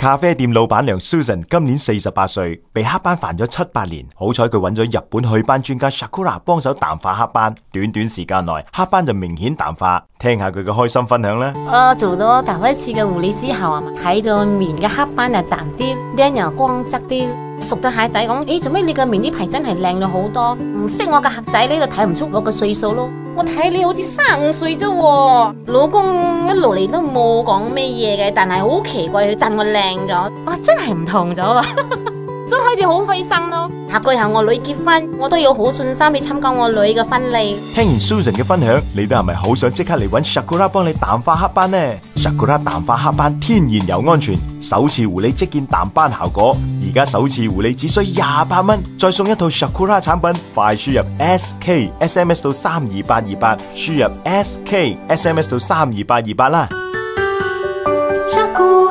咖啡店老闆娘 Susan 今年48歲，被黑斑煩咗7、8年。好彩佢揾咗日本祛斑專家 Sakura 幫手淡化黑斑，短短時間內黑斑就明顯淡化。聽下佢嘅開心分享啦。 我做咗頭一次嘅護理之後啊，睇到面嘅黑斑又淡啲，臉又光澤啲。熟嘅客仔講：做咩你個面呢排真係靚咗好多？唔識我嘅客仔呢度睇唔出我嘅歲數咯。我睇你好似35歲啫喎，老公一路嚟都冇講咩嘢嘅，但係好奇怪佢讚我靚咗，哇真係唔同咗啊！所以開始好開心咯。下個月我女結婚，我都要好信心去參加我女嘅婚禮。 聽完 Susan 嘅分享，你都係咪好想即刻嚟揾 Sakura 幫你淡化黑斑呢？ Sakura 淡化黑斑天然又安全，首次護理即見淡斑效果。而家首次護理只需28蚊，再送一套 Sakura 產品，快輸入 SK SMS 到32828，輸入 SK SMS 到32828啦。 Sakura